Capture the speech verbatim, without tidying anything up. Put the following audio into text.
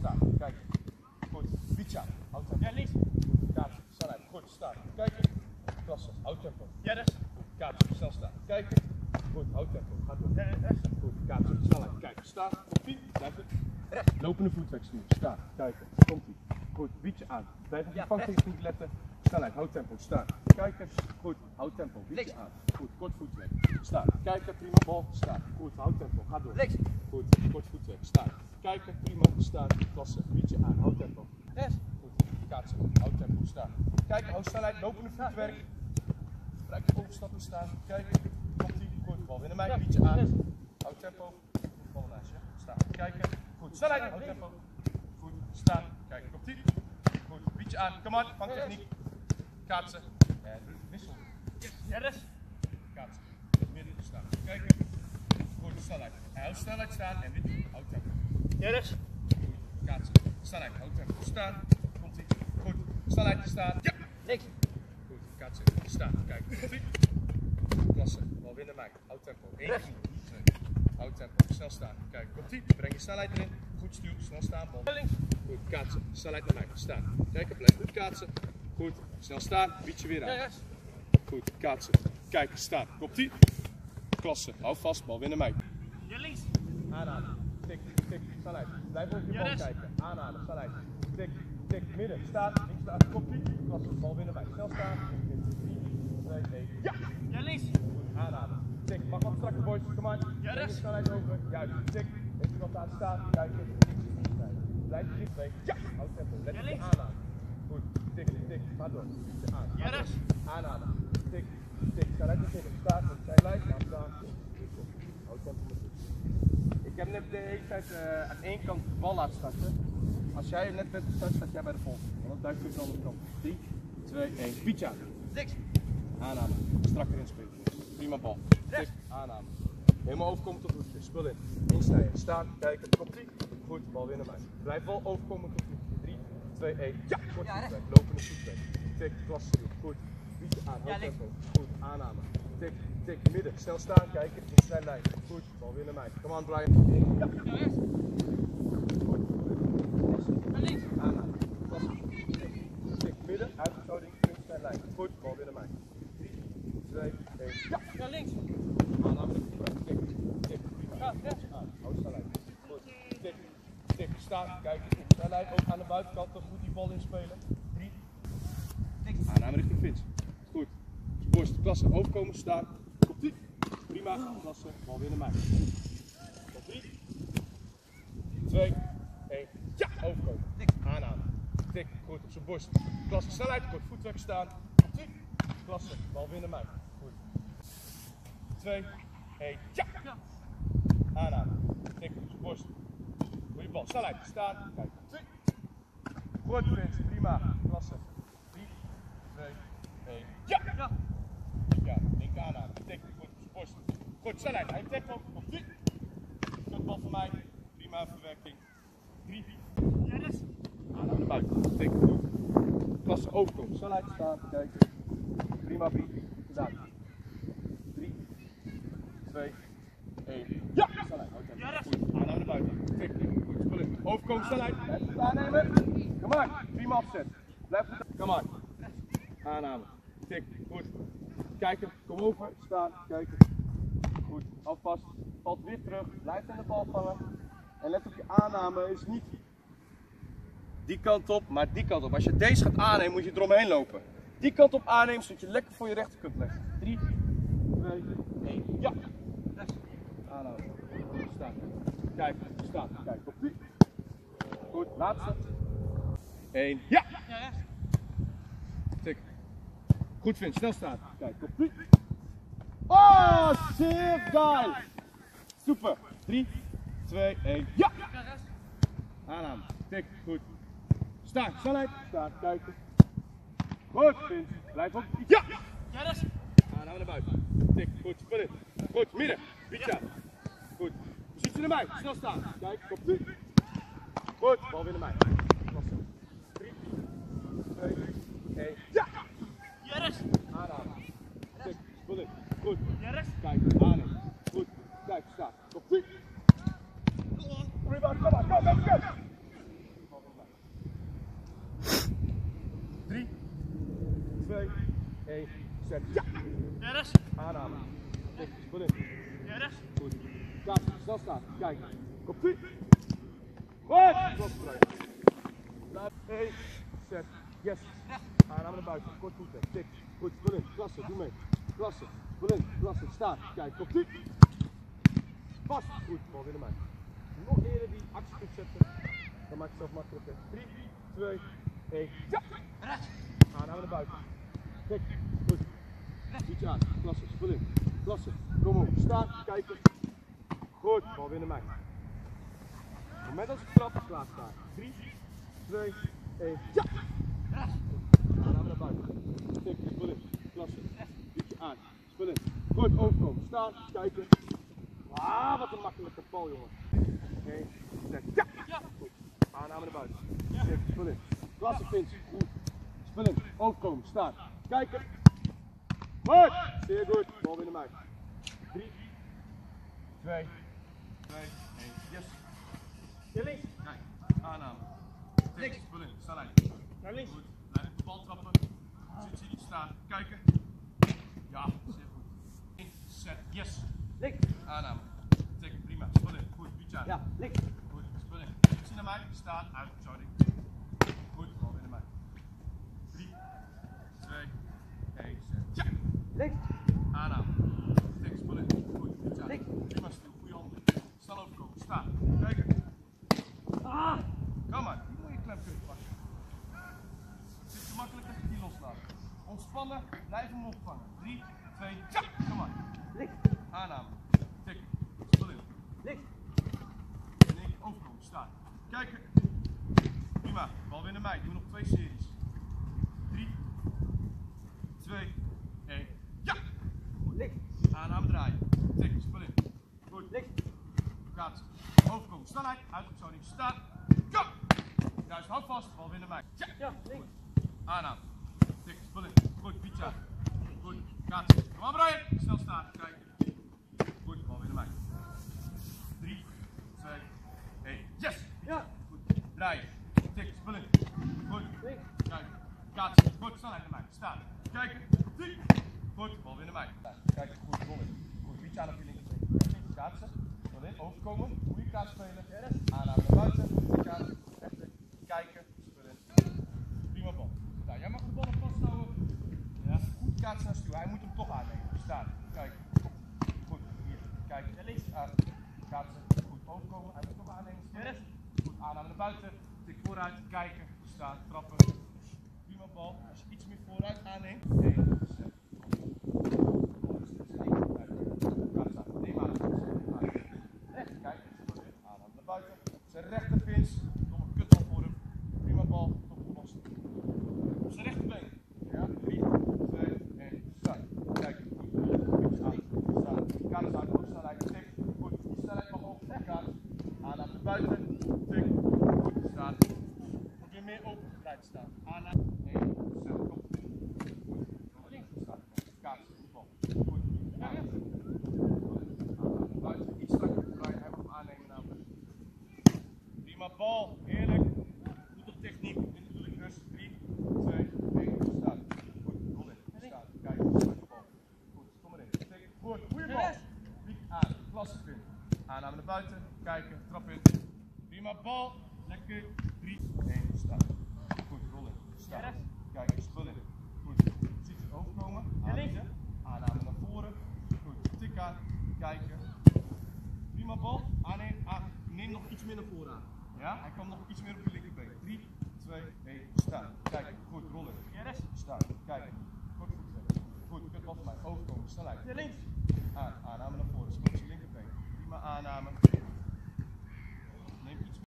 staan. Kijk. Goed. Fiets aan. Houd tempo. Ja, links. Kaatsen. Snelheid. Goed. Staan. Kijk. Klasse. Houd tempo. Ja, rechts. Kaatsen. Snel staan. Kijk. Goed. Houd tempo. Ga door. Ja, rechts. Goed. Kaatsen. Snelheid. Kijk. Staan. Kopie. Blijf het. Rechts. Lopende voetwegstuur. Staan. Kijken. Komt ie. Goed. Bietje aan. Blijf op je Ja, vangtechniek letten. Snelheid. Houd tempo. Staan. Kijken. Goed. Houd tempo. Bietje Links. aan. Goed. Kort voetweg. Staan. Kijken. Prima. Bal. Staan. Goed. Houd tempo. Ga door. Links. Goed. Kort voetweg. Staan. Kijken. Prima. Staan. Klasse. Bietje aan. Houd tempo. Rechts. Goed. Kaatsen. Houd tempo. Staan. Kijken. Houd snelheid. Lopende voetwerk. Gebruik je overstappen. Staan. Kijken. Komt ie. Goed. Bal winnen mij. Bietje aan. Houd tempo. Goed. Bal naast je. Staan. Kijken. Goed. Snelheid. Houd tempo. Goed. Staan. Kijken. Komt ie. Goed. Bietje aan. Kom maar. Vangtechniek. Kaatsen. En wissel. Ja, rechts. Kaatsen. Midden staan. Kijken. Goed. Snelheid. Houd snelheid staan en dit. Houd tempo. Ja, rechts. Goed. Kaatsen. Snelheid. Houd tempo. Staan. Komt ie. Goed. Snelheid staan. Ja. Links. Goed. Kaatsen. Staan. Kijk. Komt ie. Klasse. Bal winnen mij. Houd tempo. één, Rechts. twee. Houd tempo. Snel staan. Kijk. Komt ie. Breng je snelheid erin. Goed stuur. Snel staan. Bal. Links. Goed. Kaatsen. Snelheid naar mij. Staan. Kijken. Blijf goed kaatsen. Goed. Snel staan. Bied je weer Ja, aan. rechts. Goed. Kaatsen. Kijken. Staan. Komt ie. Klasse. Hou vast. Bal winnen mij. Ja, links. Aanhaden. Tik, tik, snelheid. Blijf op je Ja, bal rechts. kijken. Aanhaden, snelheid. Tik, tik, midden. Staan, links staan, kopie. Klasse, bal winnen wij. Snel staan. drie, twee, één. Ja! Ja, links. Goed, aanhaden. Tik, mag wat strakker boys. Kom maar. Ja, Breng je rechts. snelheid over. Juist. Tik. Heeft iemand aan staan. Kijken. Links is niet tijd. Blijf je dicht. Ja! Houd tempo. Let Ja, op je links. aanhaden. Goed. Tik, tik. Ga door. Bietje aan. Ja, Ga door. rechts. Aanhaden. Tik, tik. Snelheid naar binnen. Staan. Zijn lijf. Laat staan. Houd tempo met rust. Ik heb net de hele tijd uh, aan één kant de bal laten starten. Als jij net bent gestart, staat jij bij de volgende. Want dan duik je op de andere kant. drie, twee, één. Bietje aan. Links. Aannamen. Strak erin spelen. Prima bal. Tik. Aannamen. Helemaal overkomen tot hoekje. Spul in. Insnijden. Staan. Kijken. Komt ie. Goed. Bal winnen mij. Blijf wel overkomen tot hoekje. drie, twee, één. Ja! Kort Ja, voetweg. Lopende voetweg. Tik. Klasse. Goed. Bietje aan. Ja, Houd links. tempo. Goed. Aannamen. Tik. Tik. Midden. Snel staan. Kijken. In zijn lijn. Goed. Bal winnen mij. Come on Brian. Ja. Ja, rechts. Ja, links. Aannamen. Klasse. Tik. Tik. Midden. Uitgeschouding. In zijn lijn. Goed. Bal winnen mij. drie, twee, één. Ja! Ja, links. Aanname richting buiten. Tik. Tik. Prima. Ja, rechts. Aan. Houd snelheid. Goed. Tik. Tik. Staan. Kijk. Snelheid ook aan de buitenkant. Goed die bal inspelen. drie. Links. Aanname richting Vins. Goed. Borst. Klasse. Overkomen. Staan. Komt ie. Prima. Klasse. Bal winnen mij. Tot drie. twee, één. Ja! Overkomen. Tik. Aanname. Tik. Goed op zijn borst. Klasse. Snelheid. Kort voetwerk staan. Komt ie. Klasse. Bal winnen mij. Goed. twee, één. Ja! Ja. Aanname. Tik op zijn borst. Goeie bal. Snelheid. Staan. Kijk. Twee. Goed, Vins. Prima. Klasse. drie, twee, één. Ja! Ja. Ja, link aanname. Tik goed op zijn borst. Goed, snelheid. Hij tempo. Op drie. Goed bal voor mij. Prima verwerking. drie. Ja, rechts. Aanname naar buiten. Tik. Klasse overkomen. Snelheid staan. Kijken. Prima brief. Gedaan. drie, twee, één. Ja! Snelheid. Houd tempo. Ja, rechts. Goed. Aanname naar buiten. Tik. Goed. Spul in. Overkomen. Snelheid. Blijf het aannemen. Kom maar. Prima afzet. Blijf het. Kom maar. Aanname. Tik. Goed. Kijken. Kom over. Staan. Kijken. Goed. Hou vast. Valt weer terug. Blijf in de bal vangen. En let op je aanname. Is niet die kant op, maar die kant op. Als je deze gaat aannemen, moet je eromheen lopen. Die kant op aannemen, zodat je lekker voor je rechter kunt leggen. drie, twee, één. Ja! Rechts. Aanhouden. Staan. Kijk. Staan. Kijk. Op die. Goed. Laatste. één. Ja! Ja, rechts. Tik. Goed Vin, snel staan. Kijk, op drie. Oh, zeer geil! Super. drie, twee, één. Ja! Ja, rechts. Aanname. Tik, goed. Staan, snelheid. Staan, kijken. Goed Vin, blijf op. Ja! Ja, rechts. Aanname naar buiten. Tik, goed, spul in. Goed, midden. Bietje aan. Goed. Positie naar mij, snel staan. Kijk, op drie. Goed, bal weer naar mij. Klasse. drie, twee, één. Ja! Ja, rechts. Aanname. Tik, spul in. Goed. Ja, rechts. Kijk, aannemen. Goed. Kijk, staan. Op drie. Rebound, kom maar, kom, kom, kom. snel staan. Kijk. Komt ie. Goed. Vastdraaien. Blijf. één. Zet. Yes. Aanname naar buiten. Kort voeten. Tik. Goed. Spul in. Klasse. Doe mee. Klasse. Spul in. Klasse. Staan. Kijk. Komt ie. Vast. Goed. Bal weer naar mij. Nog eerder die actie goed zetten. Dan maak je het zelf makkelijker. drie, twee, één. Ja. Aanname naar buiten. Tik. Goed. Iets aan. Klasse. Spul in. Klasse. Kom op. Staan. Kijken. Goed. Bal weer naar mij. Op het moment als ik trap, klaar staan. drie, twee, één. Ja. Aanname naar buiten. Tik. Spul in. Klasse. Ietsje aan. Spul in. Goed. Overkomen. Staan. Kijken. Ah, wat een makkelijke bal, jongen. één, zes. Ja. Goed. Aanname naar buiten. Tik. Spul in. Klasse, Vins. Goed. Spul in. Overkomen. Staan. Kijken. Goed. Zeer goed. Bal weer naar mij. drie, twee, twee, één. Yes. Naar links. Kijk. Aanname. Tik. Spul in. Snelheid. Naar links. Goed. Lijn op de bal trappen. Zit ze niet staan. Kijken. Ja, zeer goed. één, zet. Yes. Links. Aanname. Tik. Prima. Spul in. Goed. Bietje aan. Ja, links. Goed. Spul in. Zie naar mij. Staan. Uit. Sorry. Goed. Bal weer naar mij. drie, twee, één. Zet. Ja. Links. Aanname. Tik. Spul in. Goed. Bietje aan. Links. Prima stil. Goeie handen. Snel overkomen. Staan. Kijken. Ah. Kom maar. Die moet je klem kunnen pakken. Het is te makkelijk als je die loslaat. Ontspannen. Blijf hem opvangen. drie, twee, ja. Kom maar. Links. Aanname. Tik. Spul in. Links. En één keer overkomen. Staan. Kijken. Prima. Bal weer naar mij. Doen we nog twee series. drie, twee, één. Ja. Links. Aanname draaien. Tik. Spul in. Goed. Links. Kaatsen. Overkomen. Snelheid. Uitgezoning. Staan. Kom. Juist. Houd vast. Bal weer naar mij. Ja. Ja, links. Aanname. Tik. Spul in. Goed. Pizza. Goed. Kaatsen. Kom aan Brian. Snel staan. Kijken. Goed. Bal weer naar mij. drie, twee, één. Yes. Ja. Goed. Draaien. Tik. Spul in. Goed. Links. Kijken. Kaatsen. Goed. Snelheid naar mij. Staan. Kijken. Drie. Goed. Bal weer naar mij. Kijken. Goed. Bal in. Goed. Pizza aan op je linkerbeen. Kaatsen. Spul in. Overkomen. Goede kaats spelen. Aanname naar buiten. Kaatsen. Rechter. Kijken. Spul in. Prima bal. Nou, jij mag de bal nog vasthouden. Ja. Goed kaatsen naar stuur. Hij moet hem toch aannemen. Staan. Kijken. Goed. Hier. Kijken. Naar links. Aan. Kaatsen. Goed overkomen. Hij moet toch aannemen. Rechts. Goed. Aanname naar buiten. Tik vooruit. Kijken. Staan. Trappen. Prima bal. Als je iets meer vooruit aanneemt. één. Zet. Neem aan. Rechts. Kijken. Aanname naar buiten. Zijn rechtervins. Nog een kutbal voor hem. Prima bal. Toch oplossen. Op zijn rechterbeen. Ja. drie, twee, één. Staan. Kijken. Goed. Aan. Staan. Kaats uit. Goed snelheid. Tik. Goed. Die snelheid mag op. Kaats. Aanname naar buiten. Tik. Goed. Staan. Moet weer meer opengebreid staan. Aanname. één. Zet. Kom. Goed. Links. Staan. Kaats. Goed bal. Goed. Aanname. Aanname naar buiten. Iets strakker. Brian. Hij mag hem aannemen namelijk. Prima bal. Heerlijk. Goed op techniek. Dit bedoel ik dus. drie, twee, één. Staan. Goed. Rol in. Staan. Kijk. Start bal. Goed. Kom erin. Tik. Goed. Goeie bal. Piek aan. Klasse pin. Aanname naar buiten. Kijken. Trap in. Prima bal. Lekker. drie, één. Staan. Goed. Rol in. Staan. Kijk. Spul in. Goed. Ziet het overkomen. Aannemen. Aanname naar voren. Goed. Tik aan. Kijken. Prima bal. Aanneem. Aan. Neem nog iets meer naar voren aan. Ja? Hij kwam nog iets meer op je linkerbeen. drie, twee, één. Staan. Kijken. Goed. Rollen. Rechts. Staan. Kijken. Goed voet. Goed. Kut bal van mij. Overkomen. Snelheid. Naar links. Aan. Aanname naar voren. Speel je linkerbeen. Prima aanname.